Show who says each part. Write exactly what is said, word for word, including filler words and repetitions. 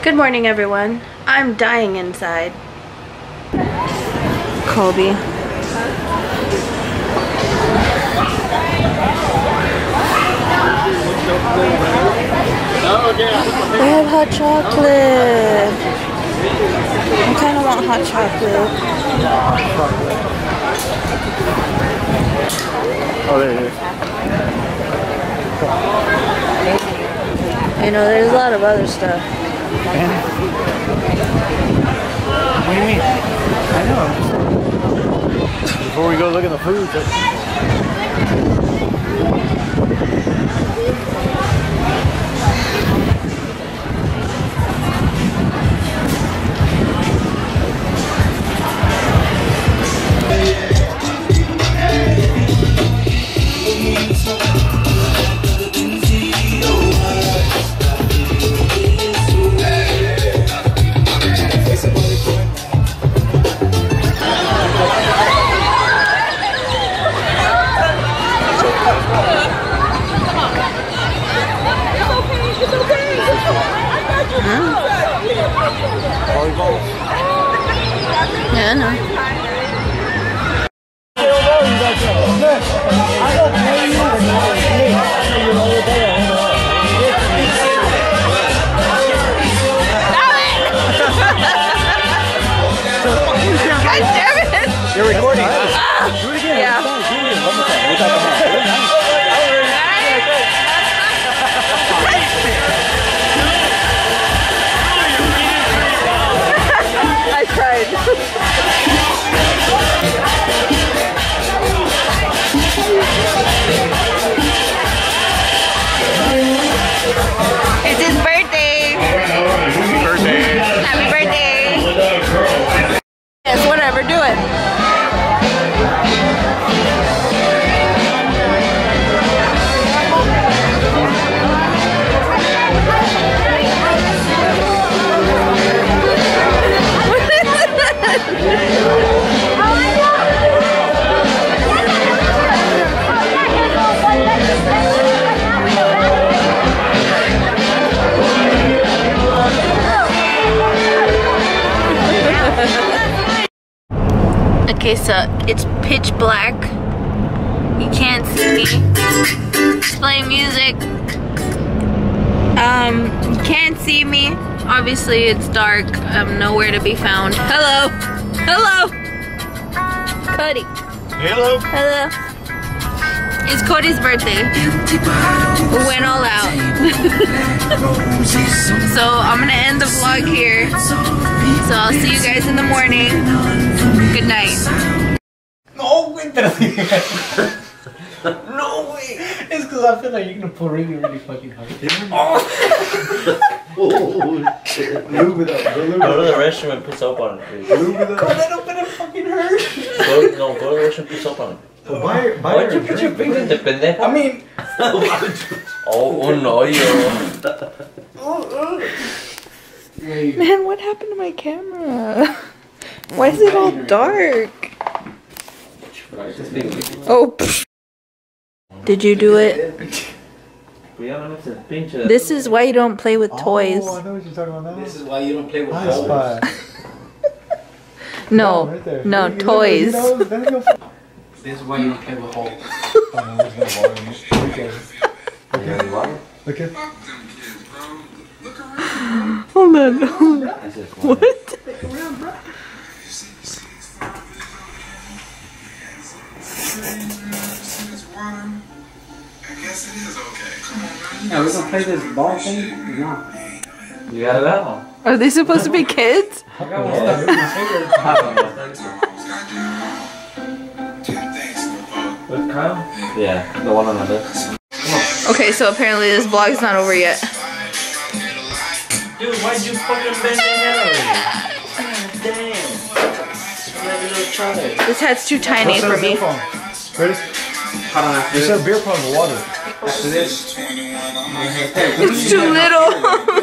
Speaker 1: Good morning, everyone. I'm dying inside. Colby. They have hot chocolate. I kind of want hot chocolate.
Speaker 2: Oh, there it is.
Speaker 1: You know, there's a lot of other stuff.
Speaker 2: What do you mean? I know. Before we go look at the food.
Speaker 1: Yeah, I know. God damn it!
Speaker 2: You're recording.
Speaker 1: Ah!
Speaker 2: Do it again.
Speaker 1: Yeah.
Speaker 2: Do it again. One more time. Look out the mouth.
Speaker 1: I tried. It's his birthday.
Speaker 2: Happy birthday.
Speaker 1: Happy birthday. Yes, whatever, do it. Okay, so it's pitch black. You can't see me. Just playing music. Um, you can't see me. Obviously, it's dark. I'm nowhere to be found. Hello. Hello. Cody.
Speaker 2: Hello.
Speaker 1: Hello. It's Cody's birthday. We went all out. So I'm gonna end the vlog here. So I'll see you guys in the morning. Good night.
Speaker 2: No way. No way. It's because I feel like you're gonna pull really, really fucking hard. Oh. Oh shit. Lube it up. Go,
Speaker 3: go to the restroom and put soap on it, please.
Speaker 2: Lube it up. God, that don't gonna fucking hurt.
Speaker 3: Go, no, go to the restroom and put soap on it.
Speaker 2: Well, buy, buy
Speaker 3: Why'd you put your fingers in pendeja?
Speaker 2: I mean.
Speaker 3: Oh, oh no, yo.
Speaker 1: Man, what happened to my camera? Why is it all dark? Oh. Pfft. Did you do it? This is why you don't play with toys.
Speaker 2: Oh, I know what you're talking about now.
Speaker 4: This is why you don't play with
Speaker 2: High spot.
Speaker 1: No,
Speaker 2: right there.
Speaker 1: no,
Speaker 2: You know,
Speaker 1: toys.
Speaker 2: you know,
Speaker 4: This is why you don't play with holes.
Speaker 2: Oh, no, there's no water in it. Okay. Okay. Okay.
Speaker 1: Hold on. What?
Speaker 4: Yeah, we're gonna play this ball thing? No.
Speaker 3: You got that one?
Speaker 1: Are they supposed to be kids?
Speaker 4: I got one stuck in my finger.
Speaker 3: With Kyle? Yeah, the one on the left.
Speaker 1: Okay, so apparently this vlog's not over yet.
Speaker 3: Dude, why'd you fucking bend your head? Damn. Like a little child.
Speaker 1: This hat's too tiny for me.
Speaker 2: Ready?
Speaker 4: Hold on, after
Speaker 2: You
Speaker 4: this.
Speaker 2: said beer pong with water.
Speaker 4: After this.
Speaker 1: It's too little.